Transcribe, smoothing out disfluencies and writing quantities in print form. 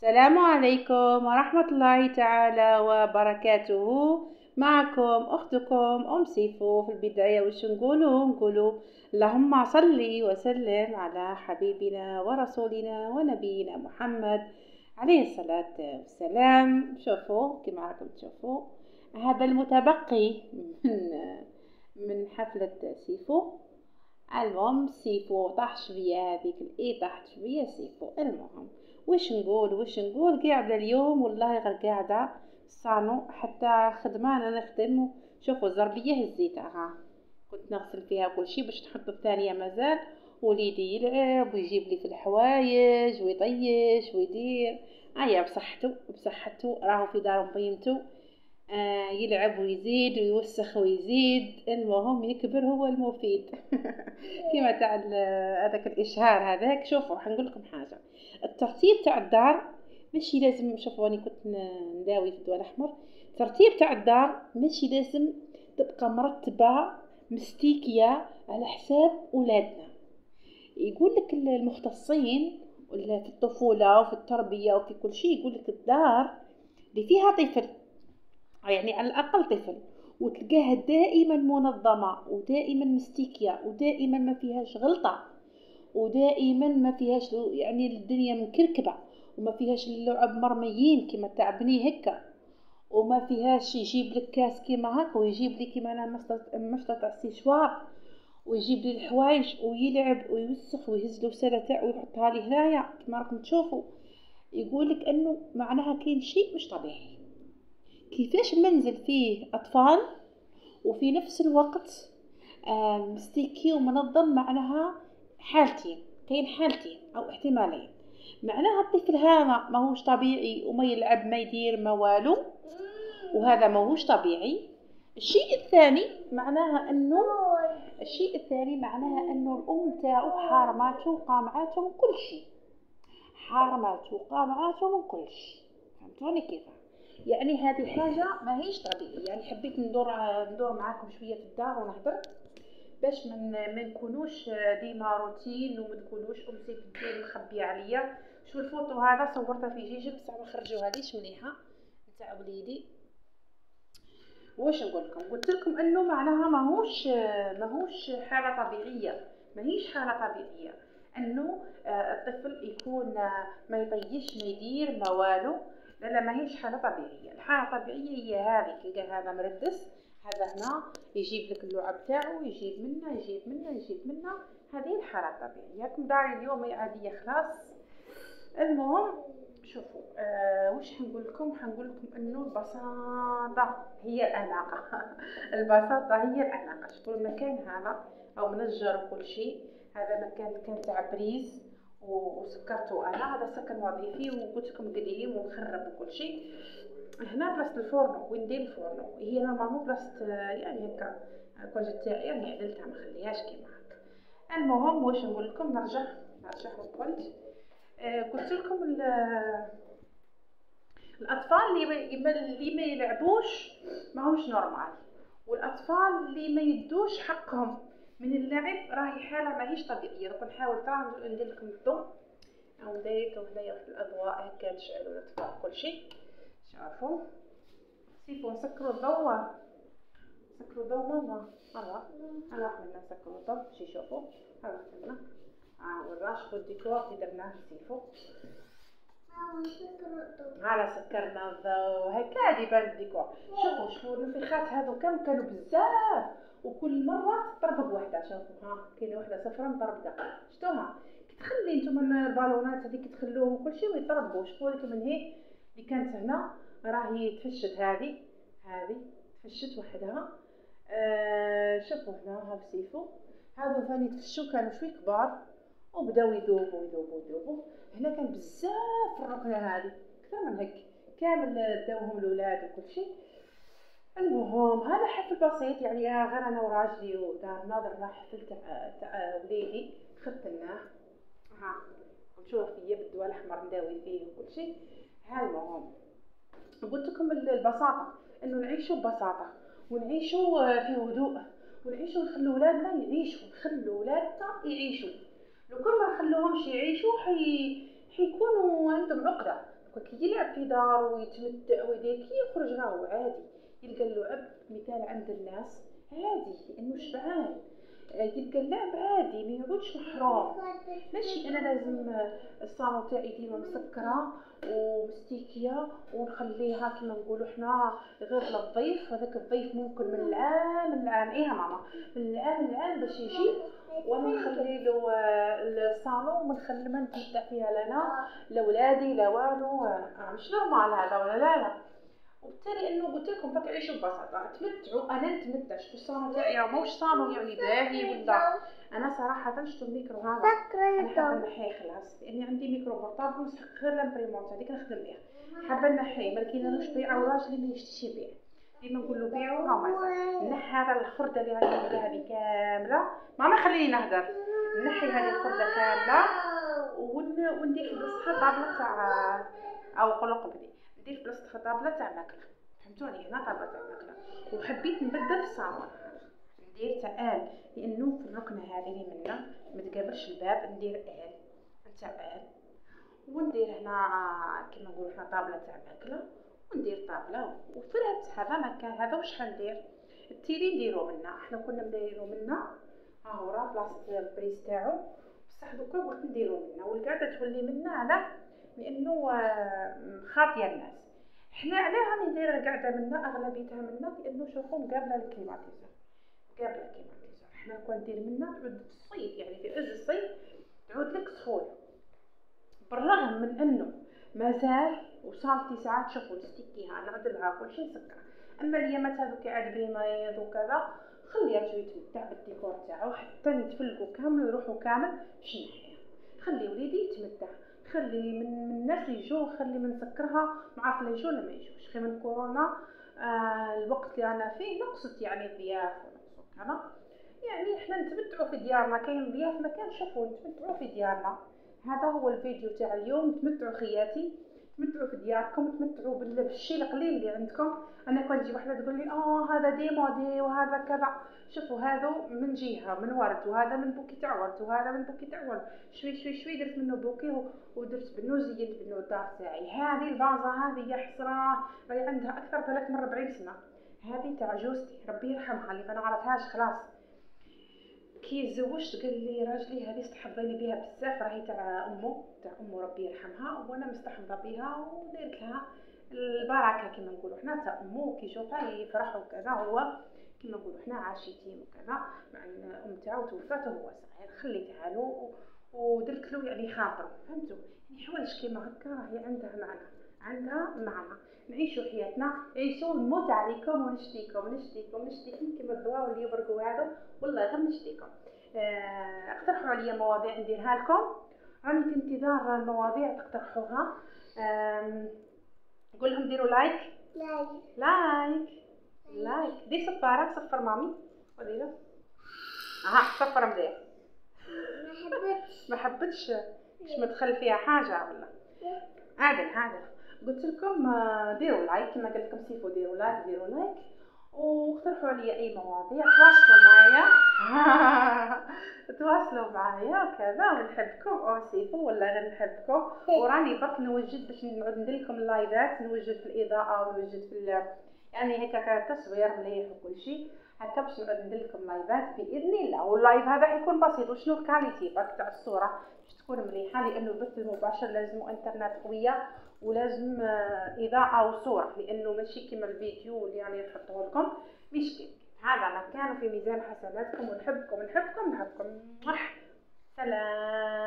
السلام عليكم ورحمة الله تعالى وبركاته. معكم أختكم أم سيفو. في البداية وش نقولوا اللهم صل وسلم على حبيبنا ورسولنا ونبينا محمد عليه الصلاة والسلام. شوفوا كما راكم تشوفوا هذا المتبقي من حفلة سيفو. المهم سيفو طاح شوية هذيك طاحت شوية سيفو. المهم وش نقول قاعدة اليوم والله غير قاعدة صانو حتى خدمة أنا نخدم. شوفوا الزربية هزيتها كنت نغسل فيها كل شيء باش نحط الثانية مازال. وليدي يلعب ويجيب لي في الحوايج ويطيش ويدير. بصحته راهو في دار بينتو. يلعب ويزيد ويوسخ ويزيد. المهم يكبر هو المفيد. كما تاع هذاك الاشهار هذاك. شوفوا حنقول لكم حاجه. الترتيب تاع الدار ماشي لازم. شوفوا اني كنت نداوي في الدواء الاحمر. الترتيب تاع الدار ماشي لازم تبقى مرتبه مستيكيه على حساب اولادنا. يقول لك المختصين في الطفوله وفي التربيه وفي كل شيء يقول لك الدار اللي فيها طفل، يعني على الأقل طفل، وتلقاها دائما منظمة ودائما مستيكية ودائما ما فيهاش غلطة ودائما ما فيهاش يعني الدنيا مكركبة وما فيهاش اللعب مرميين كما تاع بني هكا، وما فيهاش يجيب لك كاس كيما هكا ويجيب لي كيما انا مشطة تاع السيشوار ويجيب لي الحوايج ويلعب ويوسخ ويهز له سله تاعو ويحطها لي هنايا كما راكم تشوفوا. يقول لك انه معناها كاين شيء مش طبيعي. كيفاش منزل فيه أطفال وفي نفس الوقت مستيكي ومنظم؟ معناها حالتين، كاين حالتين أو احتمالين. معناها الطفل هذا ماهوش طبيعي وما يلعب ما يدير ما والو، وهذا ماهوش طبيعي. الشيء الثاني معناها أنه الأم تاعو حارماته وقامعاته من كل شيء. كل شيء. فهمتوني كيف؟ يعني هذه حاجة ما هيش طبيعية. يعني حبيت ندور معاكم شوية في الدار ونهدر باش ما نكونوش ديما روتين وما تقولوش ام سيف الدير مخبيه عليا. شو الفوتو هذا صورتها في جيجل بصح ما خرجوها ليش مليحه نتاع وليدي. واش نقول لكم؟ قلت لكم انه معناها ماهوش حاله طبيعيه. ماهيش حاله طبيعيه انه الطفل يكون ما يطيش ما يدير ما والو. لا ماهيش حاله طبيعيه. الحاله الطبيعيه هي هذه. تلقى هذا مردس، هذا هنا يجيب لك اللعب تاعو يجيب منه. هذه الحاله الطبيعيه. راكم داري اليوم هي عاديه خلاص. المهم شوفوا وش حنقول لكم انه البساطه هي الاناقه. البساطه هي الاناقه. شوفوا المكان هذا او منجر وكل شيء. هذا كان تاع بريز وسكرته انا. هذا سكن وظيفي وقلت لكم قديم ومخرب وكل شيء. هنا بلاصه الفورنو وين ندير الفورنو هي نورمالمون بلاصه يعني هكا الكوجه تاعي يعني عدلتها ما خليهاش كيما هكا. المهم واش نقول لكم؟ نرجع وقلت قلت لكم الاطفال اللي ما يلعبوش ماهمش نورمال، والاطفال اللي ما يدوش حقهم من اللعب راهي حاله ماهيش طبيعيه. دوك نحاول تاع ندير لكم الضوء او ندير لكم هنايا واحد الاضواء هكا تشعلوا الاطفال كل شيء. شوفوا سيفو نسكروا الضوء ماما. الله حنا نسكروا الضوء باش يشوفوا. هذا حنا والراشق والديكور اللي درناه سيفو. سكرنا الضوء هكا يبان الديكور. شوفوا النفخات هذو كانوا بزاف وكل مره تطربق وحده. شوفوا كاينه وحده صفرا مطربقه شفتوها. كي تخلي نتوما البالونات هذيك تخلوهم وكل شيء ويطربقوا. شوفوا لكم من هي اللي كانت هنا راهي تفشت. هذه تفشت وحدها. شوفوا هنا ها سيفو هذو ثاني تفشوا كانوا شوي كبار وبداو يذوبوا. هنا كان بزاف الركنه هذه اكثر من هيك كامل داوهم الاولاد وكل شيء. المهم هذا حفل بسيط يعني غير انا وراجلي ودار ناظر راح حفل تاع وليدي ختمناه. نشوف فيه بالدواء الاحمر نداوي فيه وكل شيء. المهم قلت لكم البساطه انه نعيشوا ببساطه ونعيشوا في هدوء ونعيشوا نخلوا ولادنا يعيشوا. لو كل ما نخلوهمش يعيشوا حيكونوا عندهم عقده. كي يلعب في دار ويتمتع ويدير كي يخرج راهو عادي يلقى اللعب مثال عند الناس عادي لانه شبعان، يلقى اللعب عادي ما يقعدش محروم. ماشي انا لازم الصالون تاعي ديما مسكره ومستيكيه ونخليها كما نقولوا حنا غير للضيف، هذاك الضيف ممكن من العام للعام ايه ماما من العام للعام باش يجي وانا نخلي له الصالون ونخلي ما نتمتع فيها لنا لا ولادي لا والو، مش نورمال هذا ولا لا. وبالتالي انه قلت لكم بقى عيشوا ببساطه تمتعوا. انا نتمتعش بالصالون تاعي ماهوش صالون يعني باهي ولا، انا صراحه شفتوا الميكرو هذا انا حابه نحيه خلاص لاني عندي ميكرو بورطابل نسحق غير لامبريمونط هذيك نخدم بها، حابه نحيه ما لقينالوش بيع وراجلي ما يشتيش يبيع ديما نقول له بيعوا ها ما نحي هذا الخرده اللي عندي هذه كامله. ماما خليني نهدر. نحي هذه الخرده كامله وندير في بلاصتها طابله تاع او قلق بدي ندير في بلاصتها طابله تاع ماكله، فهمتوني هنا طابله تاع ماكله. وحبيت نبدل الصالون ندير تاع لانه في الركنه هذه اللي منا ما تقابلش الباب ندير تاع وندير هنا كما نقولوا حنا طابله تاع ماكله وندير طابله وفرهت هذا مكان هذا. واش حندير التيلي نديرو منا احنا كنا نديرو منا ها هو راه بلاصه البريز تاعو بصح دوكا قلت نديرو منا والقعده تولي منا على لانه خاطيه الناس. حنا علاه راني ندير القعده منا اغلبيتها منا لانه شوفوا مقابله الكليماتيزور مقابله الكليماتيزور. حنا كون ندير منا تعود في الصيف يعني في عز الصيف تعود لك سخون بالرغم من انه مازال وصلتي ساعات شوفوا نستيكيها نعدلها كلشي نسكرها. اما اليامات هذوك عاد بيمايض وكذا خليها شويه يتمتع بالديكور تاعو حتى يتفلقوا كامل ويروحوا كامل باش نحيها. خلي وليدي يتمتع خلي من الناس اللي يجوا خلي من نسكرها ما عارف لا يجوا ولا ما يجوش. خير من كورونا الوقت اللي رانا فيه نقصت يعني الضياف ونقصوا كذا يعني احنا نتمتعوا في ديارنا. كاين ضياف ما كان شوفوا نتمتعوا في ديارنا. هذا هو الفيديو تاع اليوم. تمتعوا خياتي تمتعوا في دياركم تمتعوا بالشيء القليل اللي عندكم. انا كان تجي وحده تقول لي هذا دي مودي وهذا كذا. شوفوا هذا من جهه من ورد وهذا من بوكي تاع ورد وهذا من بوكي تاع ورد شوي شوي شوي درت منه بوكي ودرت بنو زينت بنو الدار تاعي. هذه الفازه هذه يا حسره راهي عندها اكثر من 40 سنه. هذه تاع جوزتي ربي يرحمها اللي ما نعرفهاش خلاص كي تزوجت قال لي راجلي هذه استحضرني بها بزاف راهي تاع امه ربي يرحمها وانا مستحضره بها ودرت لها البركه كما نقولوا حنا تاع امه كي يشوفها يفرح وكذا. هو كما نقولوا حنا عاش يتيم وكذا مع الام تاعو توفات وهو صغير خليتها له ودرت له يعني خاطر فهمتوا يعني حوايج كيما هكا راهي عندها معنى. نعيشوا حياتنا عيشوا نموت عليكم ونشتيكم كما الدواء اللي يبرقوا هذا والله غير نشتيكم. اقترحوا عليا مواضيع نديرها لكم راني في انتظار المواضيع تقترحوها. نقول لهم ديروا لايك دير صفر مامي وديروا صفر مليح ما حبتش باش ما تدخل فيها حاجه ولا عادل قلت لكم ديروا لايك كما قلت لكم سيفو ديروا لايك واقترحوا عليا اي مواضيع تواصلوا معايا كذا ونحبكم او سيفو ولا غير نحبكم. وراني برك نوجد باش نعود ندير لكم اللايفات نوجد في الاضاءه ونوجد في يعني هكا تصوير مليح وكل شيء هكا باش نعود ندير لكم لايفات باذن الله. واللايف هذا حيكون بسيط وشنو الكاليتي برك تاع الصوره باش تكون مليحه لانه البث المباشر لازم انترنت قويه ولازم اضاءه وصوره لانه ماشي كيما الفيديو اللي يعني نحطه لكم مشكل. هذا مكان في ميزان حسناتكم ونحبكم سلام.